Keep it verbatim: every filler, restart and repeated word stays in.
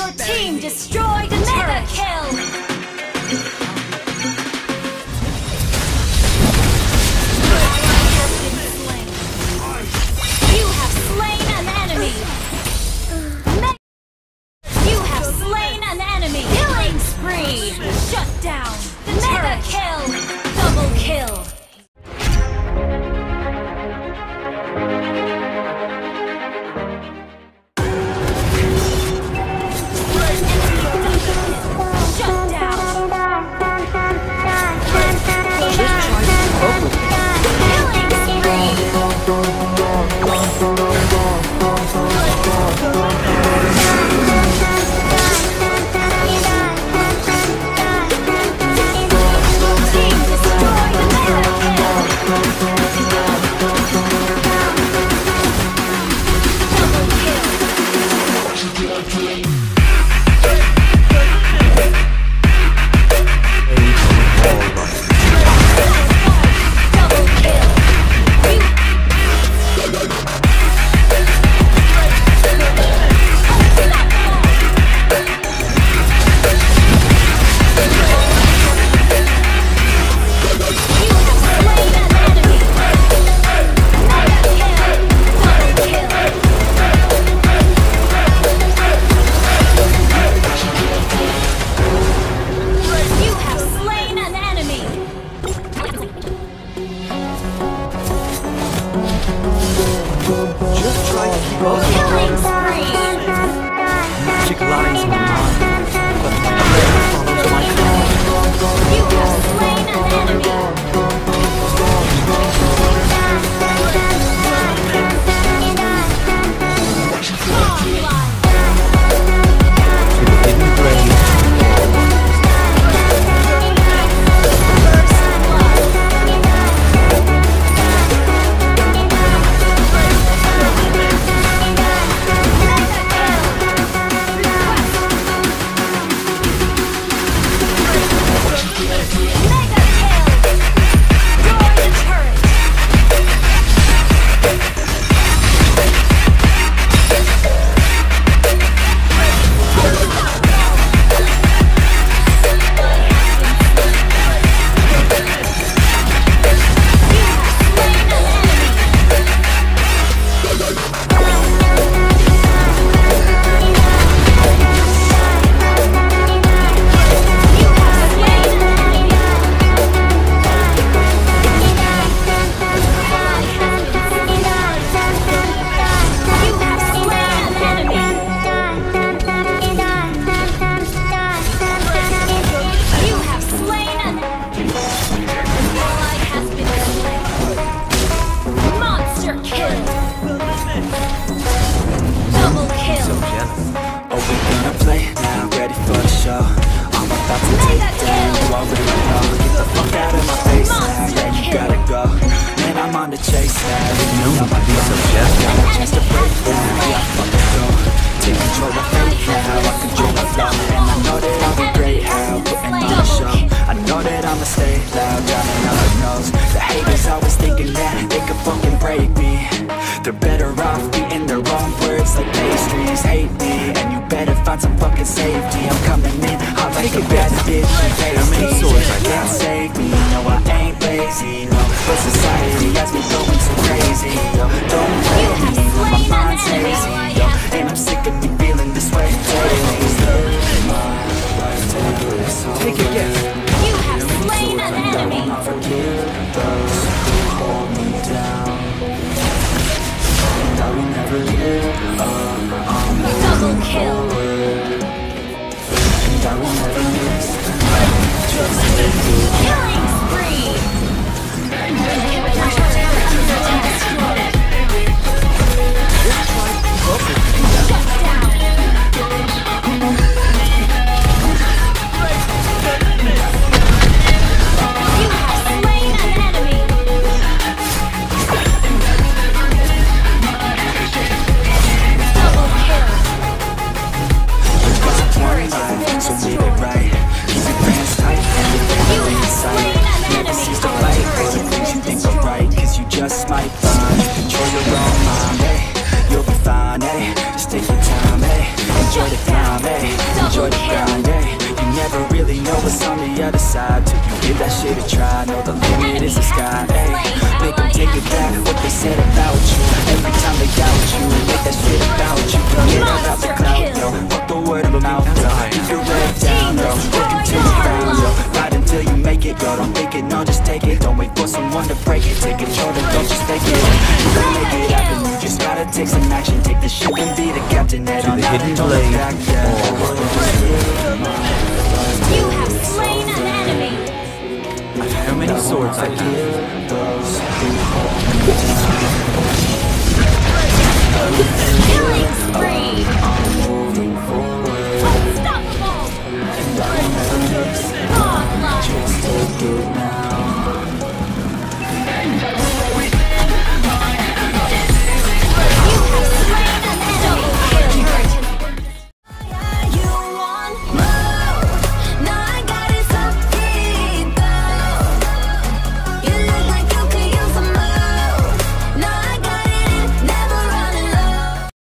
Your team destroyed the mega kill. You have slain an enemy. You have slain an enemy. Killing spree. Shut down. The mega kill. Double kill. Killing spree! Magic lies in the mind, but my prayer follows my call. You have slain an enemy! To the hidden grave. Chase that, you know I'm be so jealous. Got a chance to break through, yeah, fucking go. Take control of fate now, I control the flow. And I know that I'll be great, how putting on a show. I know that I'ma stay loud, drowning out my nose. The haters always thinking that they could fucking break me. They're better off eating their own words like pastries. Hate me, and you better find some fucking safety. I'm coming in hot like a bad bitch. How many swords I can't save me? No, I ain't lazy, no. But society has me going so crazy, yo. Don't blame me, my mind's hazy, yo. And I'm sick of me feeling this way daily. Take it, yeah. You have slain an enemy. I forgive those who hold me down, and I will never give up on the Double kill. and I will never miss. Just Killing spree. just might find you control your own mind, hey. You'll be fine, hey. Just take your time, hey. enjoy the climb, ayy, enjoy the grind, ayy. You never really know what's on the other side till you give that shit a try. Know the limit is the sky, ayy. Make them take it back, what they said about you. Every time they doubt you, make that shit about you. Get out the cloud, yo, fuck the word of mouth, yo. Keep your head down, yo, look into the ground, yo. Fight until you make it, go, don't think it, no, just take it. Don't wait for someone to break it, take control, then don't just take it. You can make it happen, you just gotta take some action. Take the ship and be the captain, head on out and don't look back, yeah. You have slain an enemy. How many swords I give those who hold me down. Killing